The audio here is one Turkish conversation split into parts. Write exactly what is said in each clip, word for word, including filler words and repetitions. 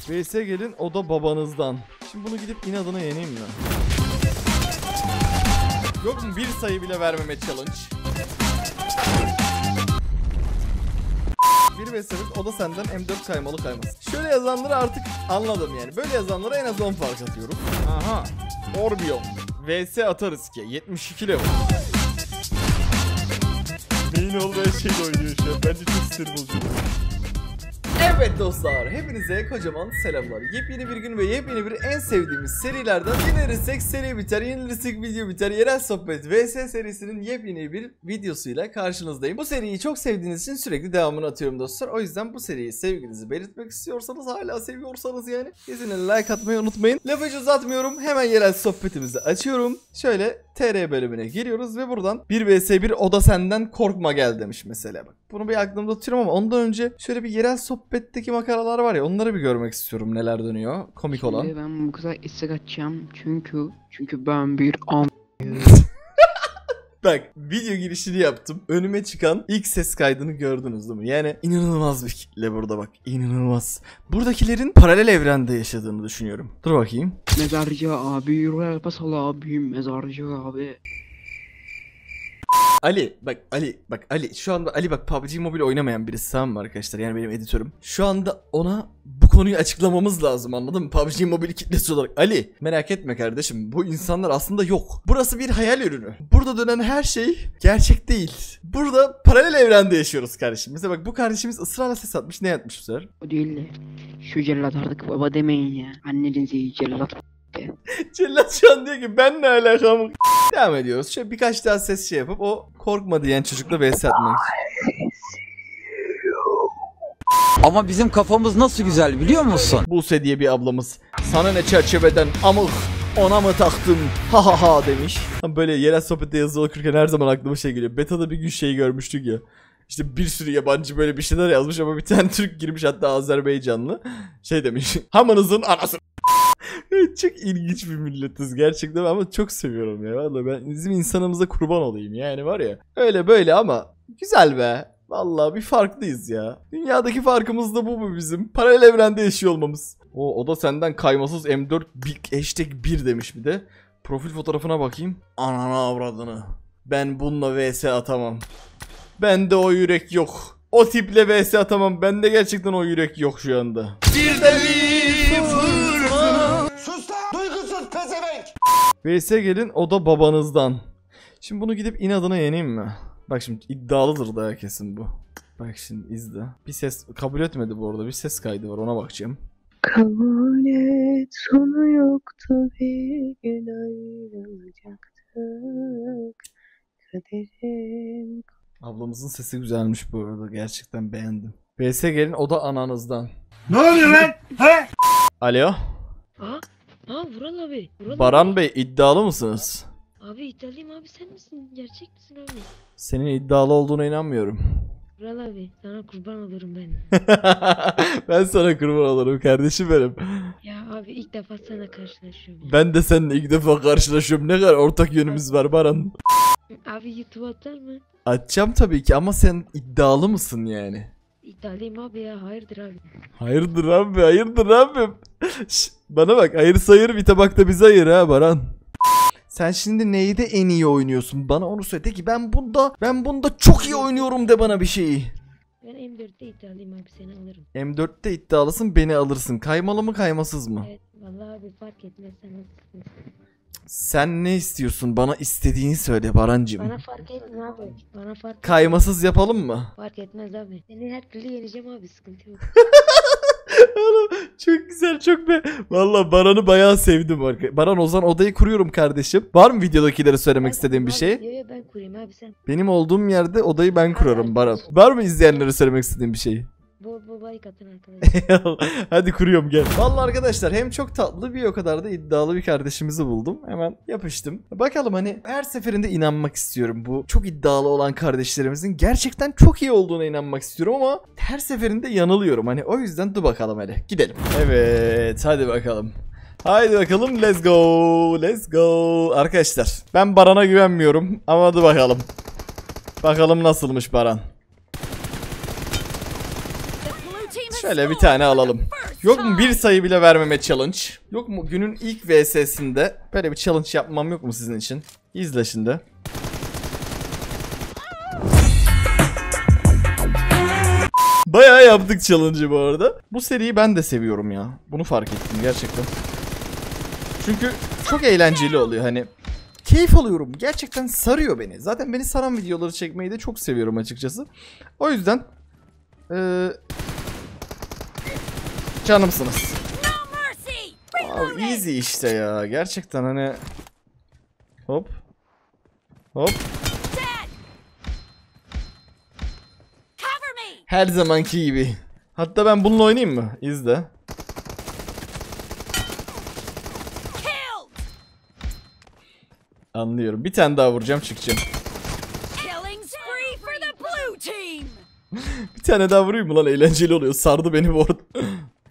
V S gelin, o da babanızdan. Şimdi bunu gidip inadına yeneyim mi? Yok mu bir sayı bile vermeme challenge? Bir V S'miz, o da senden M dört kaymalı kayması. Şöyle yazanları artık anladım yani. Böyle yazanlara en az on fark atıyorum. Aha. Orbion. V S atarız ki. yetmiş iki level. Beyin olmayan şeyle oynuyor şu an. Bence çok sinir bozucu. Evet dostlar, hepinize kocaman selamlar. Yepyeni bir gün ve yepyeni bir en sevdiğimiz serilerden yenilirsek seri biter, yenilirsek video biter. Yerel Sohbet V S serisinin yepyeni bir videosuyla karşınızdayım. Bu seriyi çok sevdiğiniz için sürekli devamını atıyorum dostlar. O yüzden bu seriyi sevginizi belirtmek istiyorsanız, hala seviyorsanız yani, kesinlikle like atmayı unutmayın. Lafı hiç uzatmıyorum, hemen Yerel Sohbetimizi açıyorum. Şöyle T R bölümüne giriyoruz ve buradan bir V S bir o da senden korkma gel demiş mesela bak. Bunu bir aklımda tutuyorum ama ondan önce şöyle bir Yerel Sohbet'teki makaralar var ya, onları bir görmek istiyorum, neler dönüyor komik Şimdi olan. ben bu kadar istek atacağım çünkü çünkü ben bir am Bak, video girişini yaptım. Önüme çıkan ilk ses kaydını gördünüz değil mi? Yani inanılmaz bir kitle burada bak. İnanılmaz. Buradakilerin paralel evrende yaşadığını düşünüyorum. Dur bakayım. mezarcı abi, Royal Pasal abi, mezarcı abi. Ali bak Ali bak Ali şu anda Ali bak P U B G Mobile oynamayan birisi, tamam mı arkadaşlar? Yani benim editörüm. Şu anda ona bu konuyu açıklamamız lazım, anladın mı? P U B G Mobile kitlesi olarak. Ali merak etme kardeşim, bu insanlar aslında yok. Burası bir hayal ürünü. Burada dönen her şey gerçek değil. Burada paralel evrende yaşıyoruz kardeşim. Mesela bak, bu kardeşimiz ısrarla ses atmış. Ne yapmış bu sefer? O değil de şu cellat artık baba demeyin ya. Annenizi cellat. Cellat şu an diyor ki ben ne alakam? Devam ediyoruz. Şöyle birkaç daha ses şey yapıp o korkma diyen çocukla V S atmak. Ama bizim kafamız nasıl güzel biliyor musun? Buse diye bir ablamız. Sana ne çerçeveden amık, ona mı taktın ha ha ha demiş. Böyle Yerel Sohbet'te yazı okurken her zaman aklıma şey geliyor. Beta'da bir gün şey görmüştük ya. İşte bir sürü yabancı böyle bir şeyler yazmış ama bir tane Türk girmiş, hatta Azerbaycanlı. Şey demiş. Hamınızın anası. Çok ilginç bir milletiz gerçekten ama çok seviyorum ya. Vallahi ben bizim insanımıza kurban olayım yani, var ya. Öyle böyle ama güzel be. Vallahi bir farklıyız ya. Dünyadaki farkımız da bu mu bizim? Paralel evrende yaşıyor olmamız. O, o da senden kaymasız M dört bir, hashtag bir demiş bir de. Profil fotoğrafına bakayım. Ananı avradını. Ben bununla V S atamam. Bende o yürek yok. O tiple V S atamam. Bende gerçekten o yürek yok şu anda. Bir de bir fırtına. Sus lan! Duygusuz pezevenk! V S gelin, o da babanızdan. Şimdi bunu gidip inadına yeneyim mi? Bak şimdi iddialıdır da kesin bu. Bak şimdi izle. Bir ses kabul etmedi bu arada. Bir ses kaydı var, ona bakacağım. Kabul et, sonu yoktu, bir gün ayrılacaktık. Kaderim. Ablamızın sesi güzelmiş bu arada. Gerçekten beğendim. V S gelin, o da ananızdan. Ne oluyor lan? He? Alo. Ha? Ha Vural abi. Vural Baran abi. Bey, iddialı mısınız? Abi iddialıyım abi, sen misin? Gerçek misin abi? Senin iddialı olduğuna inanmıyorum. Vural abi sana kurban olurum ben. Ben sana kurban olurum kardeşim benim. Ya abi ilk defa sana karşılaşıyorum. Ya. Ben de seninle ilk defa karşılaşıyorum. Ne kadar ortak yönümüz var Baran. Abi YouTube atar mı? Açacağım tabii ki ama sen iddialı mısın yani? İddialıyım abi ya, hayırdır abi. Hayırdır abi, hayırdır abi. Şş, bana bak, hayır sayır bir tabakta bize ayır ha Baran. Sen şimdi neyde en iyi oynuyorsun? Bana onu söyle, de ki ben bunda ben bunda çok iyi oynuyorum de bana bir şeyi. Ben M dörtte iddialıyım abi, seni alırım. M dörtte iddialısın, beni alırsın. Kaymalı mı kaymasız mı? Evet vallahi abi fark etmez, sen nasılsın? Sen ne istiyorsun? Bana istediğini söyle Barancığım. Bana fark etmez abi. Bana fark Kaymasız yapalım mı? Fark etmez abi. Seni her türlü yeneceğim abi, sıkıntı yok. Çok güzel, çok be. Vallahi Baran'ı bayağı sevdim. Baran, o zaman odayı kuruyorum kardeşim. Var mı videodakilere söylemek istediğin bir şey? Yo yo ben kurayım abi, sen. Benim olduğum yerde odayı ben kurarım Baran. Var mı izleyenlere söylemek istediğin bir şey? Bol bol like atın arkadaşlar. Hadi kuruyorum, gel. Vallahi arkadaşlar hem çok tatlı bir o kadar da iddialı bir kardeşimizi buldum. Hemen yapıştım. Bakalım, hani her seferinde inanmak istiyorum. Bu çok iddialı olan kardeşlerimizin gerçekten çok iyi olduğuna inanmak istiyorum ama her seferinde yanılıyorum. Hani o yüzden dur bakalım, hadi gidelim. Evet, hadi bakalım. Haydi bakalım, let's go. Let's go. Arkadaşlar ben Baran'a güvenmiyorum ama hadi bakalım. Bakalım nasılmış Baran. Şöyle bir tane alalım. Yok mu bir sayı bile vermeme challenge? Yok mu günün ilk V S'sinde böyle bir challenge yapmam yok mu sizin için? İzle şimdi. Bayağı yaptık challenge'ı bu arada. Bu seriyi ben de seviyorum ya. Bunu fark ettim gerçekten. Çünkü çok eğlenceli oluyor hani. Keyif alıyorum. Gerçekten sarıyor beni. Zaten beni saran videoları çekmeyi de çok seviyorum açıkçası. O yüzden ee, canımsınız. Abi easy işte ya. Gerçekten hani hop hop. Her zamanki gibi. Hatta ben bununla oynayayım mı? İzle. Anlıyorum. Bir tane daha vuracağım, çıkacağım. Bir tane daha vurayım mı lan? Eğlenceli oluyor. Sardı beni bu arada.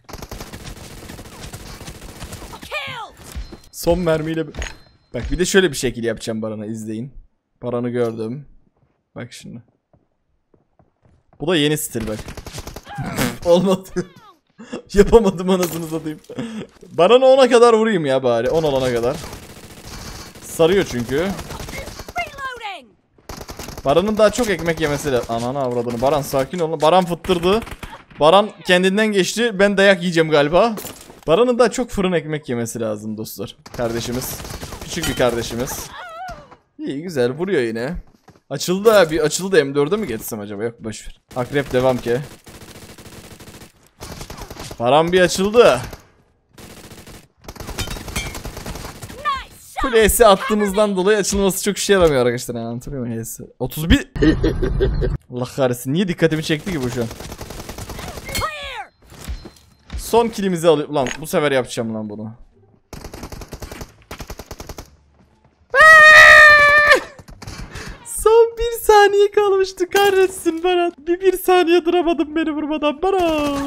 Son mermiyle... Bak bir de şöyle bir şekil yapacağım Baran'a, izleyin. Baran'ı gördüm. Bak şimdi. Bu da yeni stil bak. Olmadı. Yapamadım anasını satayım. Baran'ı ona kadar vurayım ya bari. on olana kadar. Sarıyor çünkü. Baran'ın daha çok ekmek yemesi lazım. Ananı avradını. Baran sakin ol. Baran fıttırdı. Baran kendinden geçti. Ben dayak yiyeceğim galiba. Baran'ın daha çok fırın ekmek yemesi lazım dostlar. Kardeşimiz. Küçük bir kardeşimiz. İyi güzel vuruyor yine. Açıldı abi. Açıldı. M dört'e mi geçsem acaba? Yok boşver. Akrep devam ki. Baran bir açıldı. Full H'si attığımızdan dolayı açılması çok işe yaramıyor arkadaşlar. Yani anlatabiliyor muyum H'si? otuz bir. Allah kahretsin. Niye dikkatimi çekti ki bu şu an? Son killimizi alıyorum. Lan bu sefer yapacağım lan bunu. Son bir saniye kalmıştı, kahretsin Baran. Bir bir saniye duramadım beni vurmadan Baran.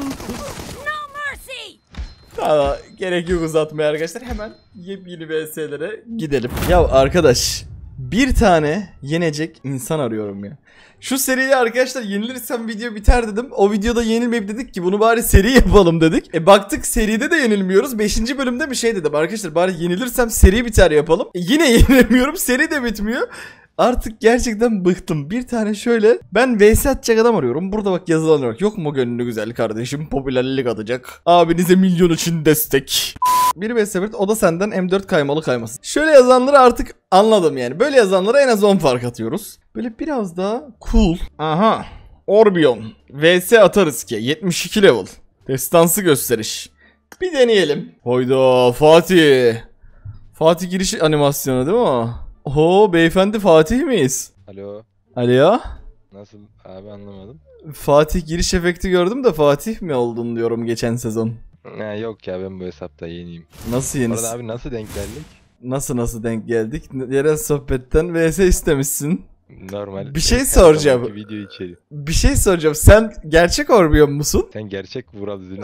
Tamam, gerek yok uzatmaya arkadaşlar. Hemen yepyeni V S'lere gidelim. Ya arkadaş, bir tane yenecek insan arıyorum ya. Şu seriyi arkadaşlar yenilirsem video biter dedim. O videoda yenilmeyip dedik ki bunu bari seri yapalım dedik. E baktık seride de yenilmiyoruz. beşinci bölümde bir şey dedim. Arkadaşlar bari yenilirsem seri biter yapalım. E yine yenilemiyorum. Seri de bitmiyor. Artık gerçekten bıktım. Bir tane şöyle ben V S atacak adam arıyorum. Burada bak yazılan olarak yok mu gönlünü güzel kardeşim, popülerlik atacak. Abinize milyon için destek. Bir V S bir, o da senden M dört kaymalı kaymasın. Şöyle yazanları artık anladım yani. Böyle yazanlara en az on fark atıyoruz. Böyle biraz daha cool. Aha. Orbion. V S atarız ki. yetmiş iki level. Destansı gösteriş. Bir deneyelim. Hayda Fatih. Fatih giriş animasyonu değil mi o? Oho beyefendi Fatih miyiz? Alo. Alo. Nasıl abi, anlamadım. Fatih giriş efekti gördüm de Fatih mi oldun diyorum geçen sezon. Ha, yok ya, ben bu hesapta yeniyim. Nasıl yenisin? Orada abi nasıl denk geldik? Nasıl nasıl denk geldik? Yerel sohbetten V S istemişsin. Normal. Bir şey soracağım. Video içeri. Bir şey soracağım. Sen gerçek Orbion musun? Sen gerçek Vural Üzül'ün.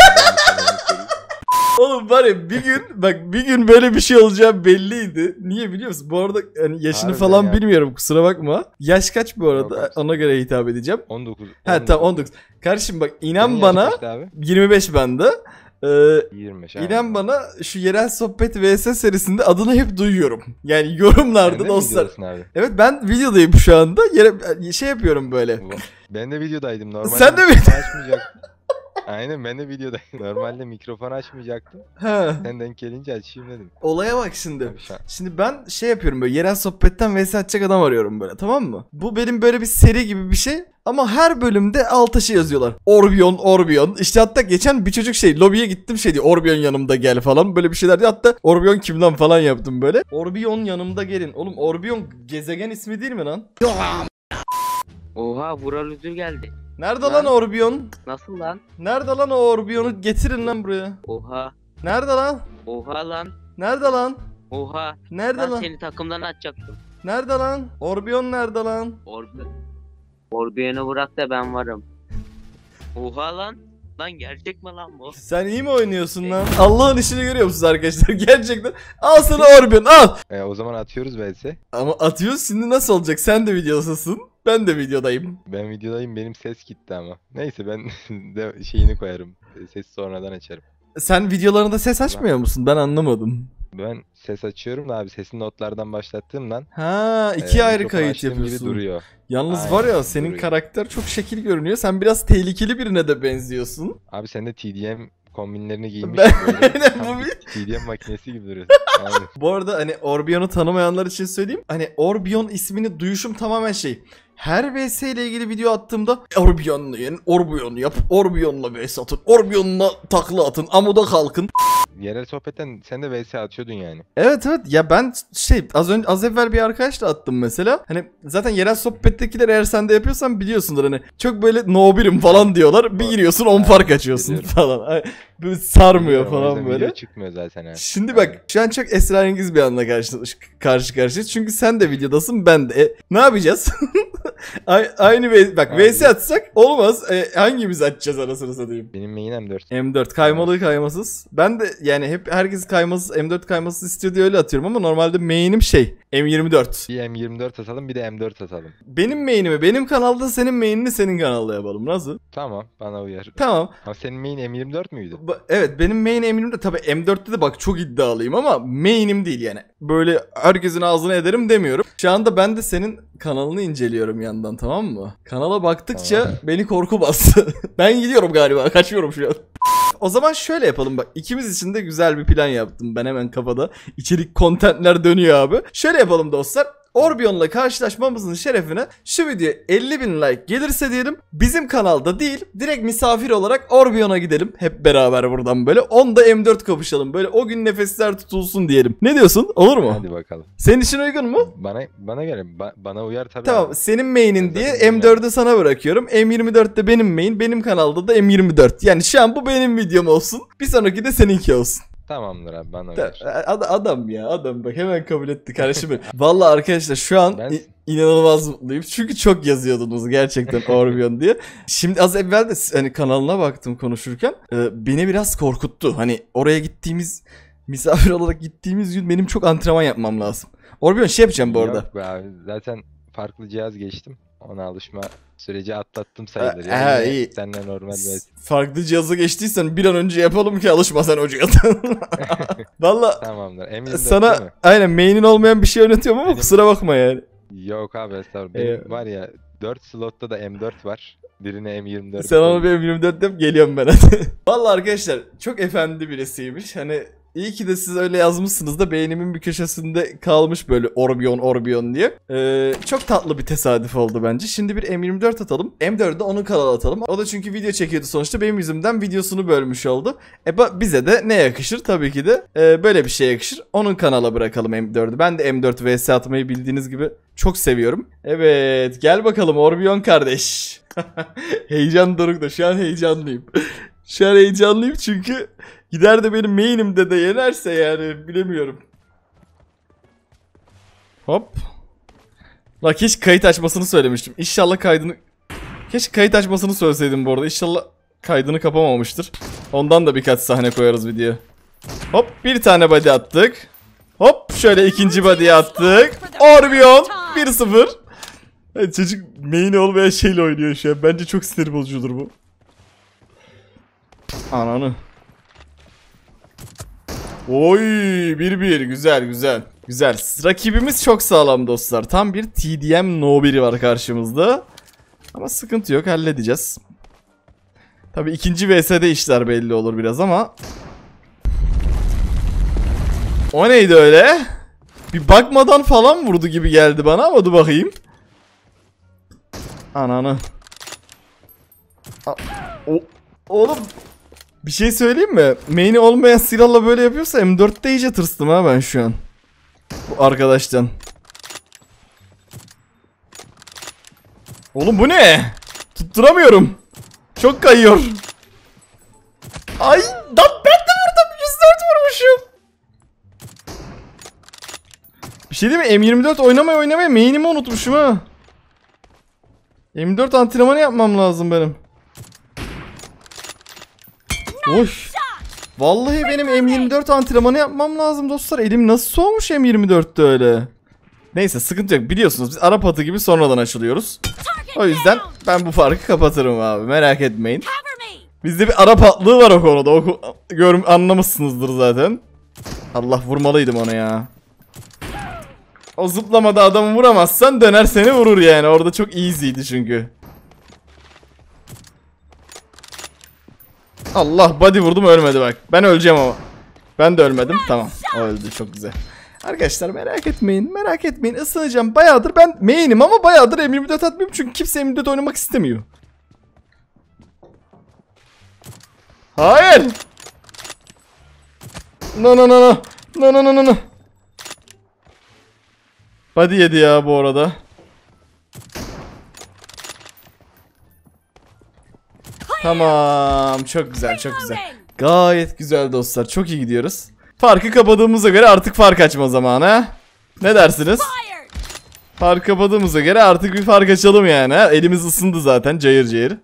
Oğlum var ya bir gün bak bir gün böyle bir şey olacağı belliydi. Niye biliyor musun? Bu arada hani yaşını Harbiden falan ya. bilmiyorum, kusura bakma. Yaş kaç bu arada? Yok, Ona göre hitap edeceğim. on dokuz. Ha tamam on dokuz. Kardeşim bak inan Senin bana yaş kaçtı abi? yirmi beş bende. Ee, yirmi beş. inan bana şu yerel sohbet V S serisinde adını hep duyuyorum. Yani yorumlarda dostlar. Abi? Evet ben videodayım şu anda. Yere, şey yapıyorum böyle. Ben de videodaydım normalde. Sen de mi? Açmayacaktım. Aynen, ben de videodayım. Normalde mikrofon açmayacaktım. Ha. Sen denk gelince açayım dedim. Olaya bak şimdi. Abi şu an- Şimdi ben şey yapıyorum böyle yerel sohbetten V S atacak adam arıyorum böyle, tamam mı? Bu benim böyle bir seri gibi bir şey. Ama her bölümde alt taşı yazıyorlar. Orbion, Orbion. İşte hatta geçen bir çocuk şey lobiye gittim şey diyor. Orbion yanımda gel falan. Böyle bir şeyler diyor. Hatta Orbion kim lan falan yaptım böyle. Orbion yanımda gelin. Oğlum Orbion gezegen ismi değil mi lan? Oha Vural Üzül geldi. Nerede Lan. lan Orbion? Nasıl lan? Nerede lan o Orbion'u? Getirin lan buraya. Oha. Nerede lan? Oha lan. Nerede lan? Oha. Nerede Ben lan? seni takımdan atacaktım. Nerede lan? Orbion nerede lan? Orbi. Orbion'u bırak da ben varım. Oha lan. Lan gerçek mi lan bu? Sen iyi mi oynuyorsun lan? Allah'ın işini görüyor musunuz arkadaşlar? Gerçekten. Al sana Orbion al. E, o zaman atıyoruz V S. Ama atıyoruz şimdi, nasıl olacak? Sen de videodasın. Ben de videodayım. Ben videodayım, benim ses gitti ama. Neyse ben de şeyini koyarım. Sesi sonradan açarım. Sen videolarında ses açmıyor musun? Ben anlamadım. Ben ses açıyorum da abi, sesini notlardan başlattığımdan Ha, iki e, ayrı mikrofon kayıt açtığım gibi yapıyorsun. duruyor. Yalnız Aynen, var ya, senin duruyor. karakter çok şekil görünüyor. Sen biraz tehlikeli birine de benziyorsun. Abi sen de T D M kombinlerini giymiş. Ben- böyle Aynen, tam bu bir bir- T D M makinesi gibi duruyorsun. Aynen. Bu arada hani Orbion'u tanımayanlar için söyleyeyim. Hani Orbion ismini duyuşum tamamen şey. Her V S ile ilgili video attığımda Orbion'la yenin, Orbion yap, Orbion'la V S atın, Orbion'la takla atın, amuda kalkın. Yerel sohbetten sen de V S atıyordun yani. Evet evet, ya ben şey az önce az evvel bir arkadaşla attım mesela. Hani zaten yerel sohbettekiler eğer sen de yapıyorsan biliyorsundur, hani çok böyle no birim falan diyorlar. Bir giriyorsun on Ha, fark açıyorsun biliyorum. falan. Ay, böyle sarmıyor Bilmiyorum, o yüzden falan video böyle. çıkmıyor zaten ha. Şimdi bak, şu an çok esrarengiz bir anla karşı karşı karşıyayız. Çünkü sen de videodasın, ben de. E, ne yapacağız? A- Aynı V- bak Abi. V S atsak olmaz. E, hangimiz açacağız anasını satayım? Benim main M dört. M dört kaymalı kaymasız. Ben de yani hep herkes kaymasız, M dört kaymasız istiyor diye öyle atıyorum ama normalde main'im şey M yirmi dört. Bir M yirmi dört atalım, bir de M dört atalım. Benim main'imi benim kanalda, senin main'ini senin kanalda yapalım. Nasıl? Tamam, bana uyar. Tamam. Ama senin main M yirmi dört müydü? Ba- Evet, benim main M yirmi dört, tabii M dörtte de bak çok iddialıyım ama main'im değil yani. Böyle herkesin ağzına ederim demiyorum. Şu anda ben de senin kanalını inceliyorum yandan, tamam mı? Kanala baktıkça Tamam. beni korku bastı. Ben gidiyorum galiba, kaçıyorum şu an. O zaman şöyle yapalım bak. İkimiz için de güzel bir plan yaptım ben hemen kafada. İçerik contentler dönüyor abi. Şöyle yapalım dostlar. Orbion'la karşılaşmamızın şerefine şu videoya elli bin like gelirse diyelim, bizim kanalda değil direkt misafir olarak Orbion'a gidelim hep beraber buradan böyle. Onda M dört kapışalım, böyle o gün nefesler tutulsun diyelim. Ne diyorsun, olur mu? Hadi bakalım. Senin için uygun mu? Bana bana göre ba- bana uyar tabii. Tamam, abi. senin main'in Ben diye zaten M dördü sana bırakıyorum. M yirmi dört de benim main, benim kanalda da M yirmi dört. Yani şu an bu benim videom olsun, bir sonraki de seninki olsun. Tamamdır abi, bana Ta- uyar. Ad- adam ya, adam bak hemen kabul etti kardeşim benim. Vallahi arkadaşlar şu an Ben- i- inanılmaz mutluyum. Çünkü çok yazıyordunuz gerçekten Orbion diye. Şimdi az evvel de hani kanalına baktım konuşurken. E, beni biraz korkuttu. Hani oraya gittiğimiz, misafir olarak gittiğimiz gün benim çok antrenman yapmam lazım. Orbion şey yapacağım bu arada. Yok be abi, zaten farklı cihaz geçtim. Ona alışma süreci atlattım sayılır. Ha, Yani ha, yine iyi. senden normal bir... Farklı cihaza geçtiysen bir an önce yapalım ki alışma sen o cihaza. Valla Tamamdır. M yirmi dört değil sana mi? aynen main'in olmayan bir şey yönetiyorum ama Benim- kusura bakma yani. Yok abi, estağfurullah. Benim Ee, var ya, dört slotta da M dört var. Birine M yirmi dört. Sen onu benim yirmi dört yap, geliyorum ben hadi. Valla arkadaşlar çok efendi birisiymiş. Hani iyi ki de siz öyle yazmışsınız da beynimin bir köşesinde kalmış böyle Orbion Orbion diye. Ee, çok tatlı bir tesadüf oldu bence. Şimdi bir M yirmi dört atalım. M dördü de onun kanala atalım. O da çünkü video çekiyordu sonuçta. Benim yüzümden videosunu bölmüş oldu. E ba- bize de ne yakışır? Tabii ki de e, böyle bir şey yakışır. Onun kanala bırakalım M dördü. Ben de M dört V S atmayı bildiğiniz gibi çok seviyorum. Evet, gel bakalım Orbion kardeş. Heyecan dorukta. Şu an heyecanlıyım. Şu an heyecanlıyım çünkü gider de benim main'imde de yenerse yani bilemiyorum. Hop. La keşke kayıt açmasını söylemiştim. İnşallah kaydını... Keşke kayıt açmasını söyleseydim bu arada. İnşallah kaydını kapamamıştır. Ondan da birkaç sahne koyarız videoya. Hop, bir tane body attık. Hop, şöyle ikinci body'yi attık. Orbion bir sıfır. Evet, çocuk main olmayan şeyle oynuyor şu an. Bence çok sinir bozucudur bu. Ananı. Oy, bir bir, güzel güzel. Güzel. Rakibimiz çok sağlam dostlar. Tam bir T D M no biri var karşımızda. Ama sıkıntı yok, halledeceğiz. Tabii ikinci V S'de işler belli olur biraz ama. O neydi öyle? Bir bakmadan falan vurdu gibi geldi bana ama dur bakayım. Ananı. A- o Oğlum bir şey söyleyeyim mi? Main'i olmayan silahla böyle yapıyorsa M dörtte iyice tırstım ha ben şu an. Bu arkadaştan. Oğlum bu ne? Tutturamıyorum. Çok kayıyor. Ay, lan ben de vurdum. yüz dört vurmuşum. Bir şey değil mi? M yirmi dört oynamaya oynamaya main'imi unutmuşum ha. M yirmi dört antrenmanı yapmam lazım benim. Oy. Vallahi benim M yirmi dört antrenmanı yapmam lazım dostlar. Elim nasıl soğumuş M yirmi dörtte öyle. Neyse sıkıntı yok. Biliyorsunuz biz Arap atı gibi sonradan açılıyoruz. O yüzden ben bu farkı kapatırım abi. Merak etmeyin. Bizde bir Arap atlığı var o konuda. O gör anlamışsınızdır zaten. Allah, vurmalıydım onu ya. O zıplamada adamı vuramazsan döner seni vurur yani. Orada çok easy'ydi çünkü. Allah, body vurdum ölmedi bak. Ben öleceğim ama. Ben de ölmedim. Tamam. O öldü, çok güzel. Arkadaşlar merak etmeyin. Merak etmeyin. Isınacağım. Bayağıdır ben main'im ama bayağıdır M yirmi dört atmıyorum. Çünkü kimse M yirmi dört oynamak istemiyor. Hayır. No no no no. No no no no no. Body yedi ya bu arada. Tamam. Çok güzel, çok güzel. Gayet güzel dostlar. Çok iyi gidiyoruz. Farkı kapadığımıza göre artık fark açma zamanı. Ne dersiniz? Fark kapadığımıza göre artık bir fark açalım yani. Elimiz ısındı zaten cayır cayır.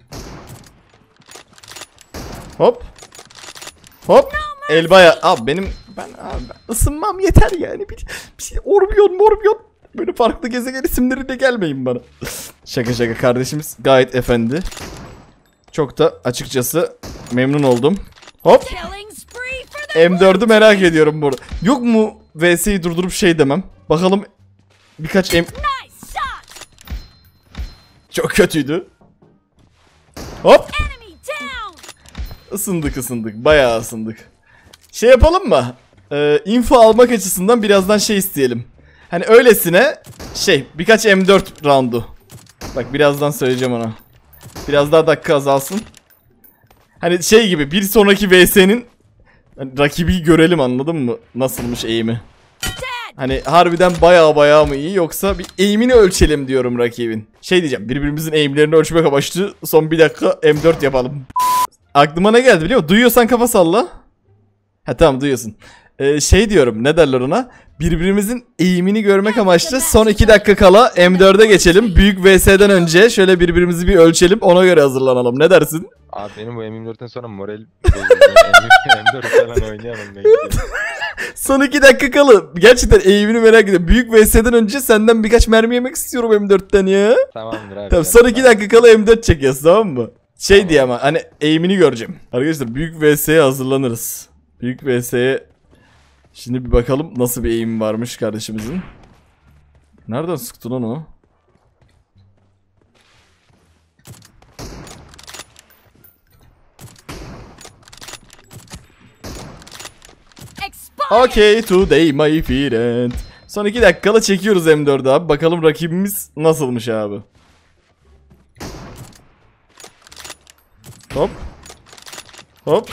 Hop. Hop. El baya. Abi benim ben abi ben ısınmam yeter yani. Bir, bir şey Orbion morbion. Böyle farklı gezegen isimleriyle gelmeyin bana. Şaka şaka, kardeşimiz gayet efendi. Çok da açıkçası memnun oldum. Hop. M dörd'ü merak ediyorum burada. Yok mu V S'yi durdurup şey demem. Bakalım birkaç M... Çok kötüydü. Hop. Isındık ısındık. Bayağı ısındık. Şey yapalım mı? Ee, info almak açısından birazdan şey isteyelim. Hani öylesine şey birkaç M dört roundu. Bak birazdan söyleyeceğim ona. Biraz daha dakika azalsın. Hani şey gibi bir sonraki V S'nin hani rakibi görelim, anladın mı? Nasılmış eğimi. Hani harbiden baya baya mı iyi, yoksa bir eğimini ölçelim diyorum rakibin. Şey diyeceğim, birbirimizin eğimlerini ölçmek amaçlı son bir dakika M dört yapalım. Aklıma ne geldi biliyor musun? Duyuyorsan kafa salla. Ha tamam, duyuyorsun. Ee, şey diyorum, ne derler ona? Birbirimizin eğimini görmek amaçlı son iki dakika kala M dört'e geçelim. Büyük V S'den önce şöyle birbirimizi bir ölçelim, ona göre hazırlanalım. Ne dersin? Abi benim bu M yirmi dört'ten sonra moral M dört falan oynayamam ben. Son iki dakika kala. Gerçekten eğimini merak ediyorum. Büyük V S'den önce senden birkaç mermi yemek istiyorum M dört'ten ya. Tamamdır abi. Tamam, son iki dakika kala M dört çekiyoruz, tamam mı? Şey tamam. Diye ama hani eğimini göreceğim. Arkadaşlar büyük V S'ye hazırlanırız. Büyük V S'ye şimdi bir bakalım nasıl bir eğim varmış kardeşimizin. Nereden sıktı lan o? Okay today my friend. Son iki dakikada çekiyoruz M dört'ü abi. Bakalım rakibimiz nasılmış abi. Hop. Hop.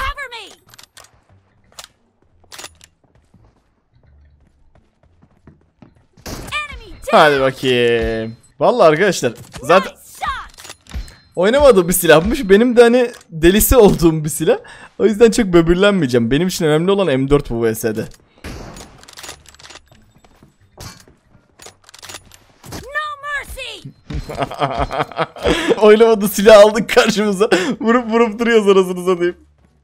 Hadi bakayım. Vallahi arkadaşlar zaten oynamadığım bir silahmış. Benim de hani delisi olduğum bir silah. O yüzden çok böbürlenmeyeceğim. Benim için önemli olan M dört bu V S'de. Oynamadığı silah aldık karşımıza. Vurup vurup duruyoruz, arasını satayım.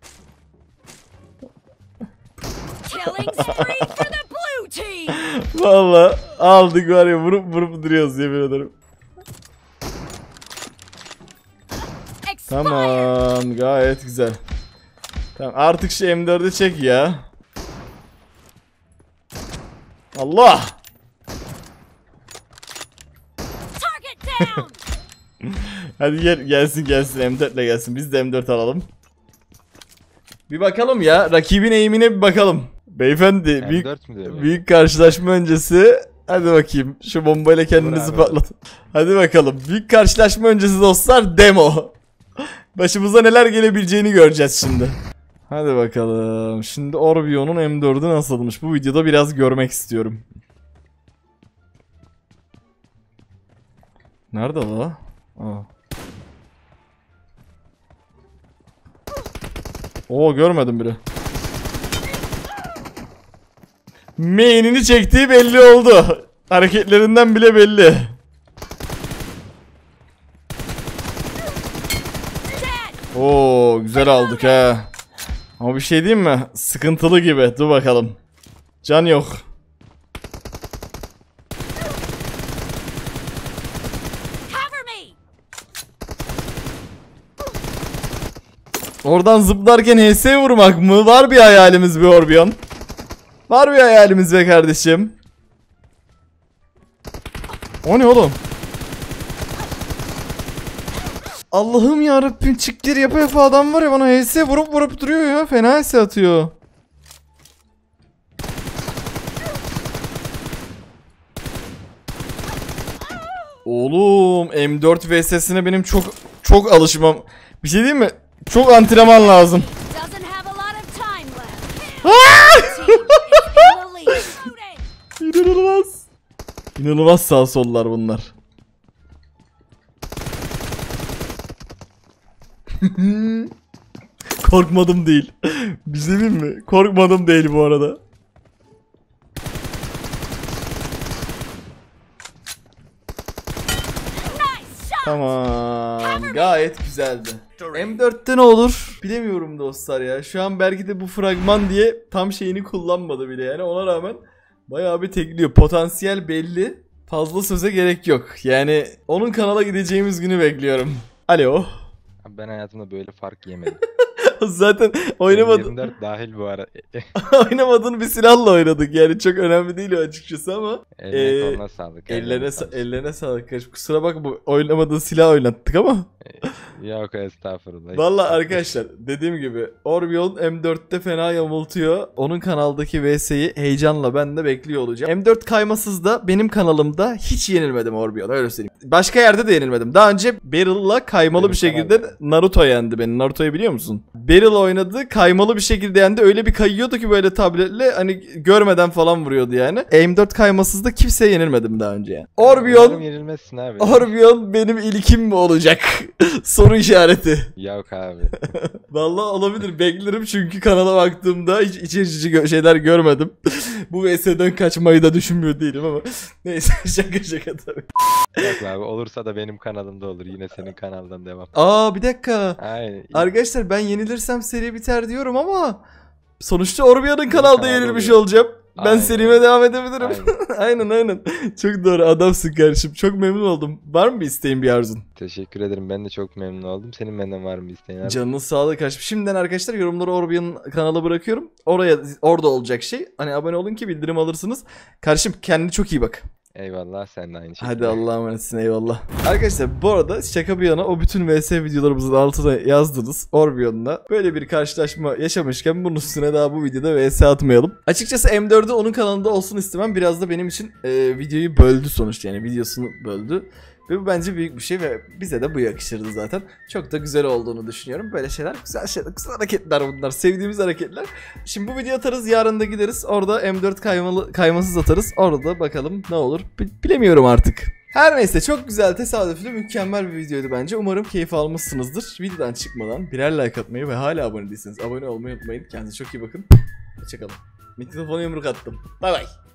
Vallahi aldık var ya, vurup vurup duruyoruz yemin ederim. Tamam, gayet güzel. Tamam, artık şu M dört'ü çek ya. Allah. Hadi gel, gelsin gelsin M dört ile gelsin. Biz de M dört alalım. Bir bakalım ya, rakibin eğimine bir bakalım. Beyefendi büyük, büyük karşılaşma öncesi. Hadi bakayım şu bombayla kendinizi patlatın. Hadi bakalım, büyük karşılaşma öncesi dostlar, demo. Başımıza neler gelebileceğini göreceğiz şimdi. Hadi bakalım. Şimdi Orbion'un M dört'ü nasılmış? Bu videoda biraz görmek istiyorum. Nerede la? Aa. Oo, görmedim biri. Main'ini çektiği belli oldu. Hareketlerinden bile belli. Oo, güzel aldık ha. Ama bir şey diyeyim mi? Sıkıntılı gibi. Dur bakalım. Can yok. Oradan zıplarken H S vurmak mı? Var bir hayalimiz be Orbion. Var bir hayalimiz be kardeşim. O ne oğlum? Allah'ım yarabbim, çık geri yapa yapa adam var ya, bana H S vurup vurup duruyor ya. Fena H S atıyor. Oğlum M dört V S'sine benim çok çok alışmam. Bir şey diyeyim mi? Çok antrenman lazım. İnanılmaz. İnanılmaz sağ sollar bunlar. Korkmadım değil. Bir şey diyeyim mi? Korkmadım değil bu arada. Tamam. Gayet güzeldi. M dörtte ne olur? Bilemiyorum dostlar ya. Şu an belki de bu fragman diye tam şeyini kullanmadı bile yani. Ona rağmen bayağı bir tekliyor. Potansiyel belli. Fazla söze gerek yok. Yani onun kanala gideceğimiz günü bekliyorum. Alo. Ben hayatımda böyle fark yemedim. Zaten oynamadın. yirmi dört dahil bu ara. Oynamadığın bir silahla oynadık yani, çok önemli değil o açıkçası ama. Eline Ee, koluna sağlık. Ellerine, sa- ellerine sağlık kardeşim. Kusura bakma, bu oynamadığın silah oynattık ama. Yok estağfurullah. Valla arkadaşlar dediğim gibi Orbion M dörtte fena yamultuyor. Onun kanaldaki V S'yi heyecanla ben de bekliyor olacağım. M dört kaymasız da benim kanalımda hiç yenilmedim Orbion, öyle söyleyeyim. Başka yerde de yenilmedim. Daha önce Beryl'la kaymalı Benim bir şekilde kanalda. Naruto yendi beni. Naruto'yu biliyor musun? Beryl oynadı, kaymalı bir şekilde yendi. Öyle bir kayıyordu ki böyle tabletle, hani görmeden falan vuruyordu yani. M dört kaymasız da kimseye yenilmedim daha önce yani. Orbion Umarım yenilmezsin abi. Orbion benim ilkim mi olacak? Soru işareti. Yok abi. Vallahi olabilir, beklerim çünkü kanala baktığımda hiç iç açıcı gö- şeyler görmedim. Bu V S'den kaçmayı da düşünmüyor değilim ama neyse, şaka şaka tabii. Yok abi, olursa da benim kanalımda olur. Yine senin kanaldan devam. Aa bir dakika. Aynen. Arkadaşlar ben yenilirsem seri biter diyorum ama sonuçta Orbion'un kanalda kanalda yenilmiş oluyor. olacağım. Ben Aynen. serime devam edebilirim. Aynen. aynen aynen. Çok doğru, adamsın kardeşim. Çok memnun oldum. Var mı bir isteğin, bir arzun? Teşekkür ederim. Ben de çok memnun oldum. Senin benden var mı isteğin abi? Canının sağlığı kardeşim. Şimdiden arkadaşlar yorumları Orbion'un kanala bırakıyorum. Oraya, orada olacak şey. Hani abone olun ki bildirim alırsınız. Kardeşim kendine çok iyi bak. Eyvallah, sen de aynı şekilde. Hadi Allah'a emanetsin, eyvallah. Arkadaşlar bu arada şaka bir yana, o bütün V S videolarımızın altına yazdınız Orbion'la. Böyle bir karşılaşma yaşamışken bunun üstüne daha bu videoda V S atmayalım. Açıkçası M dört'ü onun kanalında olsun istemem biraz da benim için e, videoyu böldü sonuçta, yani videosunu böldü. Ve bu bence büyük bir şey ve bize de bu yakışırdı zaten. Çok da güzel olduğunu düşünüyorum. Böyle şeyler güzel şeyler, güzel hareketler bunlar. Sevdiğimiz hareketler. Şimdi bu videoyu atarız, yarın da gideriz. Orada M dört kaymalı, kaymasız atarız. Orada da bakalım ne olur. B- bilemiyorum artık. Her neyse, çok güzel, tesadüflü, mükemmel bir videoydu bence. Umarım keyif almışsınızdır. Videodan çıkmadan birer like atmayı ve hala abone değilseniz abone olmayı unutmayın. Kendinize çok iyi bakın. Hoşçakalın. Mikrofona yumruk attım. Bay bay.